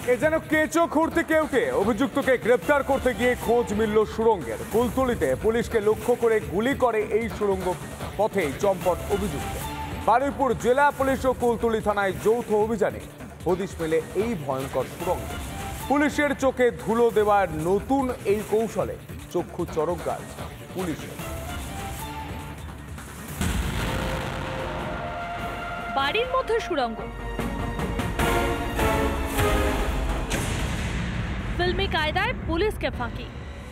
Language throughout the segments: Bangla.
এ যেন কেঁচো খুঁড়তে কেউটে অভিযুক্তকে গ্রেপ্তার করতে গিয়ে খোঁজ মিলল সুড়ঙ্গের। কুলতলিতে পুলিশকে লক্ষ্য করে গুলি করে এই সুড়ঙ্গ পথেই চম্পট অভিযুক্ত। বারুইপুর জেলা পুলিশ ও কুলতলি থানায় যৌথ অভিযানে হদিশ মেলে এই ভয়ঙ্কর সুড়ঙ্গে। পুলিশের চোখে ধুলো দেওয়ার নতুন এই কৌশলে চক্ষু চড়ক গাছ পুলিশের। বাড়ির মধ্যে সুড়ঙ্গ, ফিল্মি কায়দায় পুলিশকে ফাঁকি।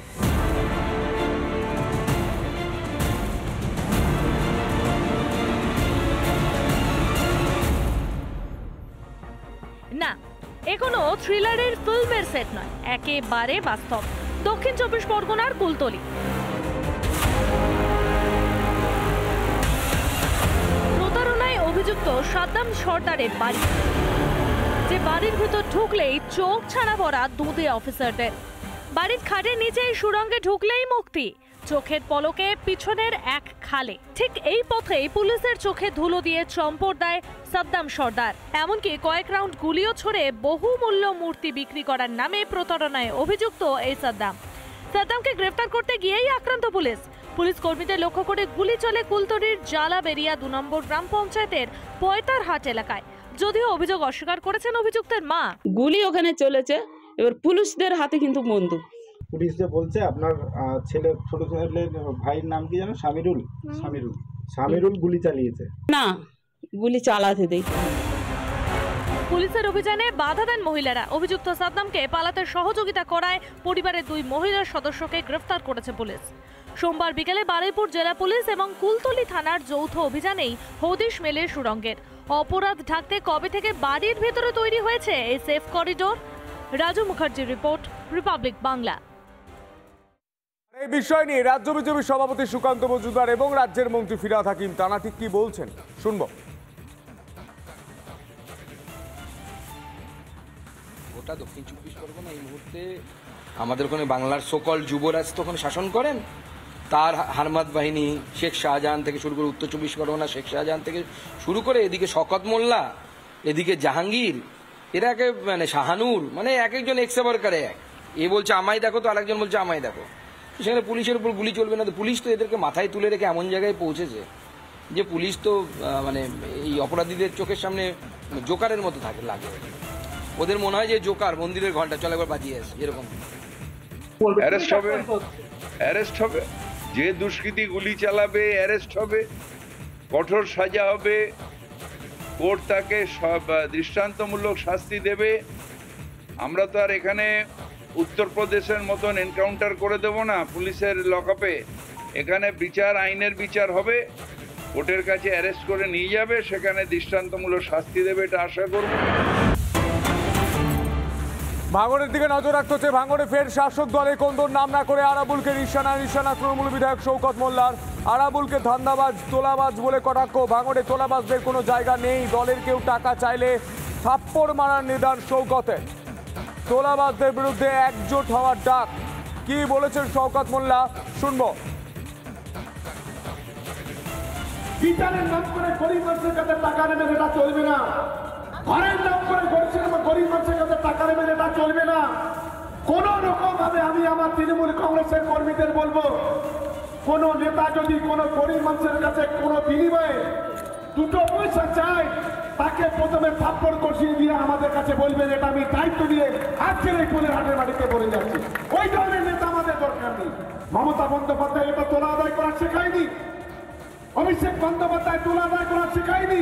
না, এ কোনো থ্রিলারের ফিল্মের সেট নয়, একেবারে বাস্তব। দক্ষিণ 24 পরগনার কুলতলি। প্রতারণায় অভিযুক্ত সাদ্দাম সর্দারের বাড়ি, যে বাড়ির ভিতর ঢুকলেই চোখ ছানা পড়া দুধে অফিসারদের। বাড়ির খাটের নিচে সুড়ঙ্গে ঢুকলেই মুক্তি, চোখের পলকে পিছনের এক খালে। ঠিক এই পথেই পুলিশের চোখে ধুলো দিয়ে চম্পট দেয় সাদ্দাম সর্দার। এমনকি কয়েক রাউন্ড গুলিও ছড়ে বহুমূল্য মূর্তি বিক্রি করার নামে প্রতারণায় অভিযুক্ত এই সাদ্দামকে গ্রেফতার করতে গিয়েই আক্রান্ত পুলিশ। পুলিশ কর্মীদের লক্ষ্য করে গুলি চলে কুলতলির জালাবেরিয়া 2 নম্বর গ্রাম পঞ্চায়েতের পয়তারহাট এলাকায়। যদিও অভিযোগ অস্বীকার করেছেন অভিযুক্তের মা। গুলি ওখানে চলেছে, এবার পুলিশদের হাতে কিন্তু বন্দুক। পুলিশ যে বলছে আপনার ছেলে, ছোট ছেলের ভাইয়ের নাম কি জানো? সামিরুল গুলি চালিয়েছে। না, গুলি চালাতে দেই। পুলিশের অভিযানে বাধা দেন মহিলারা। অভিযুক্ত সাদ্দামকে পালাতে সহযোগিতা করায় পরিবারের 2 মহিলা সদস্যকে গ্রেফতার করেছে পুলিশ। সোমবার বিকেলে বারুইপুর জেলা পুলিশ এবং কুলতলি থানার যৌথ অভিযানেই হদিশ মেলে সুড়ঙ্গের। অপরাধ ঢাকতে কবে থেকে বাড়ির ভেতরে তৈরি হয়েছে এই সেফ করিডোর? রাজু মুখার্জির রিপোর্ট, রিপাবলিক বাংলা। এই বিষয় নিয়ে রাজ্য বিজেপি সভাপতি সুকান্ত মজুমদার এবং রাজ্যের মন্ত্রী ফিরহাদ হাকিম টানা ঠিক কি বলছেন শুনব। গোটা দক্ষিণ 24 পরগনা এই মুহূর্তে আমাদের ওখানে বাংলার সকল যুবরাজ তো ওখানে শাসন করেন। তার হারমাত বাহিনী শেখ শাহজাহান থেকে শুরু করে উত্তর 24 পরগনা শেখ শাহজাহান থেকে শুরু করে এদিকে শকত মোল্লা, এদিকে জাহাঙ্গীর, এরাকে মানে শাহানুর, মানে এক একজন এক্সেবার করে। এ বলছে আমায় দেখো, তো আরেকজন বলছে আমায় দেখো। সেখানে পুলিশের উপর গুলি চলবে না তো? পুলিশ তো এদেরকে মাথায় তুলে রেখে এমন জায়গায় পৌঁছেছে যে পুলিশ তো মানে এই অপরাধীদের চোখের সামনে জোকারের মতো লাগে। ওদের মনে হয় যে জোকার মন্দিরের ঘন্টা, চলে একবার বাজিয়ে আসে এরকম। অ্যারেস্ট হবে, যে দুষ্কৃতী গুলি চালাবে অ্যারেস্ট হবে, কঠোর সাজা হবে, কোর্ট তাকে দৃষ্টান্তমূলক শাস্তি দেবে। আমরা তো আর এখানে উত্তরপ্রদেশের মতন এনকাউন্টার করে দেব না পুলিশের লকআপে। এখানে বিচার, আইনের বিচার হবে, কোর্টের কাছে অ্যারেস্ট করে নিয়ে যাবে, সেখানে দৃষ্টান্তমূলক শাস্তি দেবে, এটা আশা করব। ভাঙড়ের দিকে নজর রাখতে হচ্ছে। ভাঙড়ে ফের শাসক দলে কোন্দর নাম না করে আরাবুলকে নিশানা তৃণমূল বিধায়ক শওকত মোল্লার। আরাবুলকে ধান্দাবাজ, তোলাবাজ বলে কটাক্ষ। ভাঙড়ে তোলাবাজদের কোনো জায়গা নেই, দলের কেউ টাকা চাইলে থাপ্পড় মারার নিদান শওকতের। তোলাবাজদের বিরুদ্ধে একজোট হওয়ার ডাক। কি বলেছেন শওকত মোল্লা শুনব। বিচারের নাম করে গরিব মানুষের কাছে টাকা নেবে, সেটা চলবে না। ঘরের নাম করে গরিব মানুষের কাছে টাকা নেবে, সেটা চলবে না। কোন রকম ভাবে আমি আমার তৃণমূল কংগ্রেসের কর্মীদের বলবো, কোন নেতা যদি কোন গরিব মানুষের কাছে কোনো বিনিময়ে 2 পয়সা চায়, তাকে প্রথমে থাপ্পড় কষিয়ে দিয়ে আমাদের কাছে বলবেন। এটা আমি দায়িত্ব দিয়ে আজকের এই ফুলের হাটের বাড়িতে বলে যাচ্ছি। ওই ধরনের নেতা আমাদের দরকার নেই। মমতা বন্দ্যোপাধ্যায় এটা তোলা আদায় করা শেখায়নি, অভিষেক বন্দ্যোপাধ্যায় তোলা আদায় করা শেখায়নি।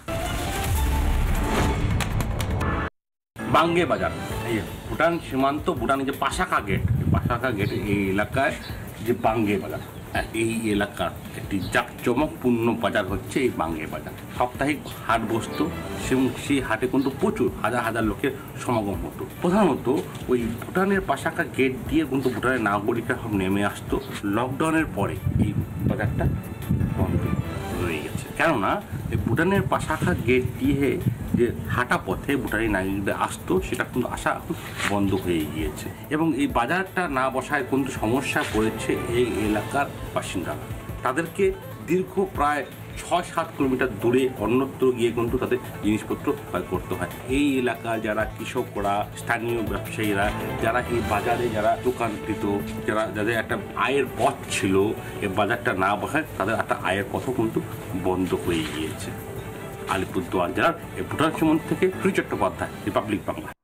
বাঙ্গে বাজার, এই ভুটান সীমান্ত, ভুটানের যে পাশাকা গেট, এই এলাকায় যে বাঙ্গে বাজার, এই এলাকার একটি জাঁকজমকপূর্ণ বাজার হচ্ছে এই বাঙ্গে বাজার। সাপ্তাহিক হাট বসত, সেই হাটে কিন্তু প্রচুর হাজার লোকের সমাগম হতো। প্রধানত ওই ভুটানের পাশাকা গেট দিয়ে কিন্তু ভুটানের নাগরিকরা সব নেমে আসতো। লকডাউনের পরে এই বাজারটা বন্ধ রয়ে গেছে, কেননা এই ভুটানের পাশাকা গেট দিয়ে যে হাঁটা পথে ভুটানি নাগরিকদের আসতো, সেটা কিন্তু আসা বন্ধ হয়ে গিয়েছে। এবং এই বাজারটা না বসায় কিন্তু সমস্যা পড়েছে এই এলাকার বাসিন্দারা। তাদেরকে দীর্ঘ প্রায় 6-7 কিলোমিটার দূরে অন্যত্র গিয়ে কিন্তু তাদের জিনিসপত্র ক্রয় করতে হয়। এই এলাকার যারা কৃষকরা, স্থানীয় ব্যবসায়ীরা, যারা এই বাজারে যারা দোকান দিত, যাদের একটা আয়ের পথ ছিল, এই বাজারটা না বসায় তাদের একটা আয়ের পথও কিন্তু বন্ধ হয়ে গিয়েছে। আলিপুরদুয়ার জেলার ভুটান সীমান্ত থেকে চট্টোপাধ্যায়, রিপাবলিক বাংলা।